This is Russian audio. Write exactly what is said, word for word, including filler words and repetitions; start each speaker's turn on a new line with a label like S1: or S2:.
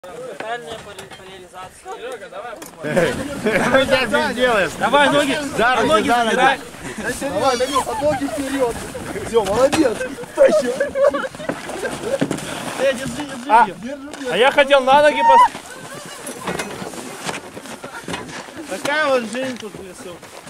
S1: Тотальная поляризация. Серега, давай.
S2: Давай здесь делаешь.
S3: Давай ноги,
S2: за руки,
S3: ноги
S2: за ноги.
S3: забирай.
S4: Давай, Данил, под ноги вперед. Все, молодец. Тащи.
S3: Э, держи, держи
S2: А,
S3: ее.
S4: Держи,
S3: А я хотел на ноги пос... Такая вот жизнь тут в лесу.